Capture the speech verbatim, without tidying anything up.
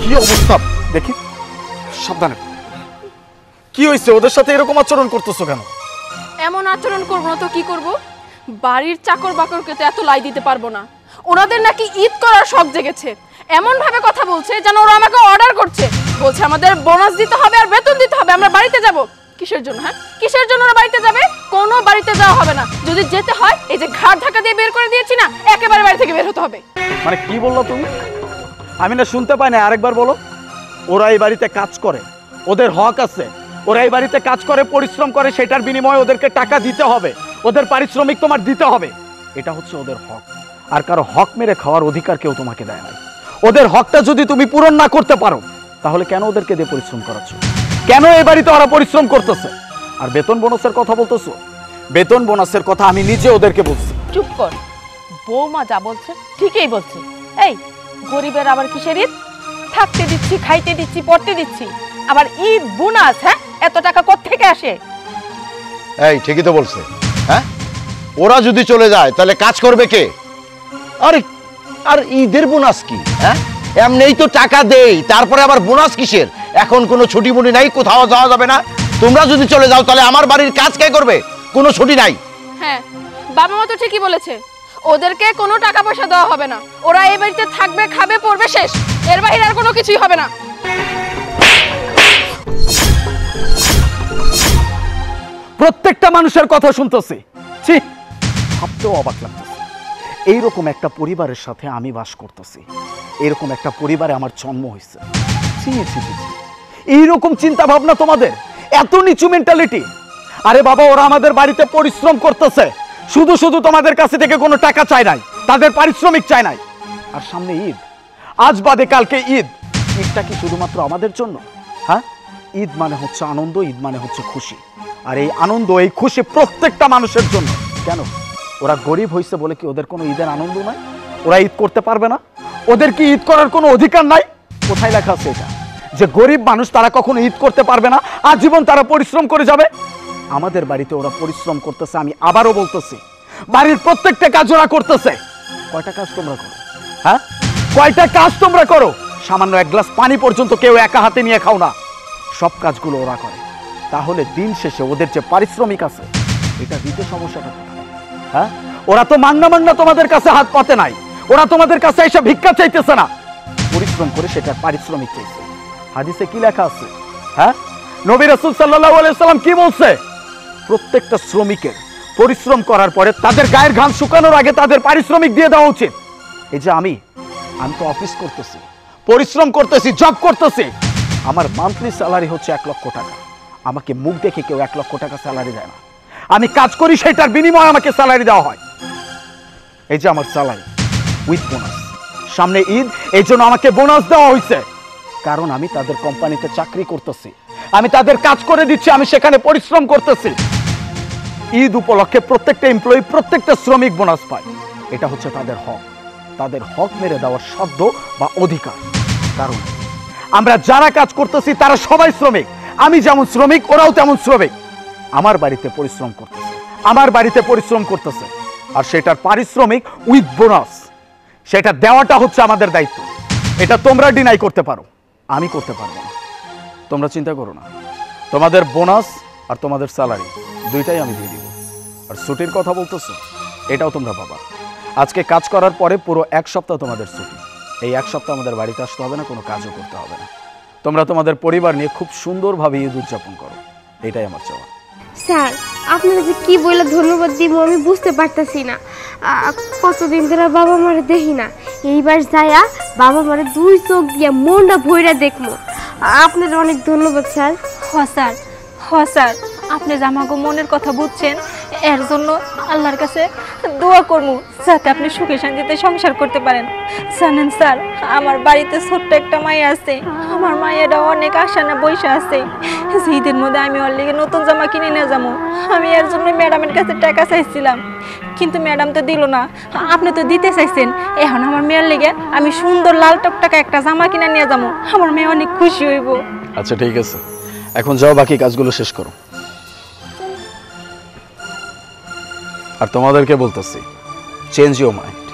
কি অবস্থা দেখি, সাবধানে। কি হয়েছে, ওদের সাথে এরকম আচরণ করতেছো কেন? এমন আচরণ করবো না তো কি করব? বাড়ির চাকর বাকরকে তো এত লাই দিতে পারবো না। ওনাদের নাকি ঈদ করার শখ জেগেছে, এমন ভাবে কথা বলছে যেন ওরা আমাকে অর্ডার করছে। বলছে আমাদের বোনাস দিতে হবে আর বেতন দিতে হবে, আমরা বাড়িতে যাব। কিসের জন্য? হ্যাঁ, কিসের জন্য ওরা বাড়িতে যাবে? কোনো বাড়িতে যাওয়া হবে না। যদি যেতে হয় এই যে ঘাট ধাক্কা দিয়ে বের করে দিয়েছি না, একেবারে বাড়ি থেকে বের হতে হবে। মানে কি বললো তুমি? আমি না শুনতে পাই না, আরেকবার বলো। ওরা এই বাড়িতে কাজ করে, ওদের হক আছে। ওরা এই বাড়িতে কাজ করে, পরিশ্রম করে, সেটার বিনিময়ে ওদেরকে টাকা দিতে হবে, ওদের পারিশ্রমিক তোমার দিতে হবে। এটা হচ্ছে ওদের হক। আর কারো হক মেরে খাওয়ার অধিকার কেউ তোমাকে দেয় না। ওদের হকটা যদি তুমি পূরণ না করতে পারো, তাহলে কেন ওদেরকে দিয়ে পরিশ্রম করাচ্ছ? কেন এই বাড়িতে ওরা পরিশ্রম করতেছে? আর বেতন বোনাসের কথা বলতেছো, বেতন বোনাসের কথা আমি নিজে ওদেরকে বলছি। চুপ কর, বৌমা যা বলছে ঠিকই বলছে। এই গরিবের আবার কিসের ঈদ? থাকতে দিচ্ছি, খাইতে দিচ্ছি, পড়তে দিচ্ছি, আবার ঈদ বোনাস? হ্যাঁ, এত টাকা কোত্থেকে আসে? এই ঠিকই তো বলছে। হ্যাঁ, ওরা যদি চলে যায় তাহলে কাজ করবে কে? আরে আর ঈদের বোনাস কি? হ্যাঁ, এমনিই তো টাকা দেই, তারপরে আবার বোনাস কিসের? এখন কোনো ছুটি মুটি নাই, কোথাও যাওয়া যাবে না। তোমরা যদি চলে যাও তাহলে আমার বাড়ির কাজ কে করবে? কোনো ছুটি নাই। হ্যাঁ, বাবা মা তো ঠিকই বলেছে, ওদেরকে কোনো টাকা পয়সা দেওয়া হবে না। ওরা এই বাড়িতে থাকবে, খাবে, পড়বে, শেষ। এর বাইরে আর কোনো কিছুই হবে না। প্রত্যেকটা মানুষের কথা শুনতেছি, ছি, ভাবতেও অবাক লাগতেছে। এইরকম একটা পরিবারের সাথে আমি বাস করতেছি, এইরকম একটা পরিবারে আমার জন্ম হয়েছে। ছি ছি ছি, এইরকম চিন্তা ভাবনা তোমাদের, এত নিচু মেন্টালিটি। আরে বাবা, ওরা আমাদের বাড়িতে পরিশ্রম করতেছে, শুধু শুধু তোমাদের কাছে থেকে কোনো টাকা চায় নাই, তাদের পারিশ্রমিক চায় নাই। আর সামনে ঈদ, আজ বাদে কালকে ঈদ। ঈদটা কি শুধুমাত্র আমাদের জন্য? হ্যাঁ, ঈদ মানে হচ্ছে আনন্দ, ঈদ মানে হচ্ছে খুশি। আর এই আনন্দ, এই খুশি প্রত্যেকটা মানুষের জন্য। কেন ওরা গরিব হয়েছে বলে কি ওদের কোনো ঈদের আনন্দ নাই? ওরা ঈদ করতে পারবে না? ওদের কি ঈদ করার কোনো অধিকার নাই? কোথায় লেখা আছে এটা যে গরিব মানুষ তারা কখনো ঈদ করতে পারবে না, আজীবন তারা পরিশ্রম করে যাবে? আমাদের বাড়িতে ওরা পরিশ্রম করতেছে, আমি আবারও বলতেছি, বাড়ির প্রত্যেকটা কাজ ওরা করতেছে। কয়টা কাজ তোমরা করো? হ্যাঁ, কয়টা কাজ তোমরা করো? সামান্য এক গ্লাস পানি পর্যন্ত কেউ একা হাতে নিয়ে খাও না, সব কাজগুলো ওরা করে। তাহলে দিন শেষে ওদের যে পারিশ্রমিক আছে, এটা দিতে সমস্যাটা কোথায়? হ্যাঁ, ওরা তো মাংনা মাংনা তোমাদের কাছে হাত পাতে নাই, ওরা তোমাদের কাছে এসে ভিক্ষা চাইতেছে না, পরিশ্রম করে সেটার পারিশ্রমিক চাইছে। হাদিসে কি লেখা আছে? হ্যাঁ, নবী রাসূল সাল্লাল্লাহু আলাইহি সাল্লাম কি বলছে? প্রত্যেকটা শ্রমিকের পরিশ্রম করার পরে তাদের গায়ের ঘাম শুকানোর আগে তাদের পারিশ্রমিক দিয়ে দেওয়া উচিত। এই যে আমি আমি তো অফিস করতেছি, পরিশ্রম করতেছি, জব করতেছি, আমার মান্থলি স্যালারি হচ্ছে এক লক্ষ টাকা। আমাকে মুখ দেখে কেউ এক লক্ষ টাকা স্যালারি দেয় না। আমি কাজ করি, সেটার বিনিময়ে আমাকে স্যালারি দেওয়া হয়। এই যে আমার স্যালারি উইথ বোনাস। সামনে ঈদ, এই জন্য আমাকে বোনাস দেওয়া হয়েছে, কারণ আমি তাদের কোম্পানিতে চাকরি করতেছি, আমি তাদের কাজ করে দিচ্ছি, আমি সেখানে পরিশ্রম করতেছি। ঈদ উপলক্ষে প্রত্যেকটা এমপ্লয়ি, প্রত্যেকটা শ্রমিক বোনাস পায়। এটা হচ্ছে তাদের হক, তাদের হক মেরে দেওয়ার সাধ্য বা অধিকার। কারণ আমরা যারা কাজ করতেছি তারা সবাই শ্রমিক। আমি যেমন শ্রমিক, ওরাও তেমন শ্রমিক। আমার বাড়িতে পরিশ্রম করতেছে, আমার বাড়িতে পরিশ্রম করতেছে, আর সেটার পারিশ্রমিক উইথ বোনাস, সেটা দেওয়াটা হচ্ছে আমাদের দায়িত্ব। এটা তোমরা ডিনাই করতে পারো, আমি করতে পারবো না। তোমরা চিন্তা করো না, তোমাদের বোনাস আর তোমাদের স্যালারি দুইটাই আমি দিয়ে দিব। আর ছুটির কথা বলতেছো, এটাও তোমরা পাবা। আজকে কাজ করার পরে পুরো এক সপ্তাহ তোমাদের ছুটি। এই এক সপ্তাহ আমাদের বাড়িতে আসতে হবে না, কোনো কাজও করতে হবে না। তোমরা তোমাদের পরিবার নিয়ে খুব সুন্দরভাবে ঈদ উদযাপন করো, এটাই আমার চাওয়া। স্যার, আপনারা যে কি বলে ধন্যবাদ দিব আমি বুঝতে পারতাছি না। কতদিন ধরে বাবা মারে দেখি না, এইবার যায়া বাবা মারে দুই চোখ দিয়ে মনটা ভইরা দেখবো। আপনাদের অনেক ধন্যবাদ স্যার। হ স্যার, হ স্যার, আপনি যে আমাকে মনের কথা বুঝছেন, এর জন্য আল্লাহর কাছে দোয়া করবো যাতে আপনি সুখে শান্তিতে সংসার করতে পারেন। জানেন স্যার, আমার বাড়িতে ছোট্ট একটা মাইয়া আছে, আমার মায়েরা অনেক আশা না বৈশা আছে যে ঈদের মধ্যে আমি ওর লেগে নতুন জামা কিনে নিয়ে যাবো। আমি এর জন্য ম্যাডামের কাছে টাকা চাইছিলাম, কিন্তু ম্যাডাম তো দিল না। আপনি তো দিতে চাইছেন, এখন আমার মেয়ের লেগে আমি সুন্দর লাল টকটকা একটা জামা কিনে নিয়ে যাবো, আমার মেয়ে অনেক খুশি হইব। আচ্ছা ঠিক আছে, এখন যাও, বাকি কাজগুলো শেষ করো। আর তোমাদেরকে বলতেছি, চেঞ্জ ইউর মাইন্ড।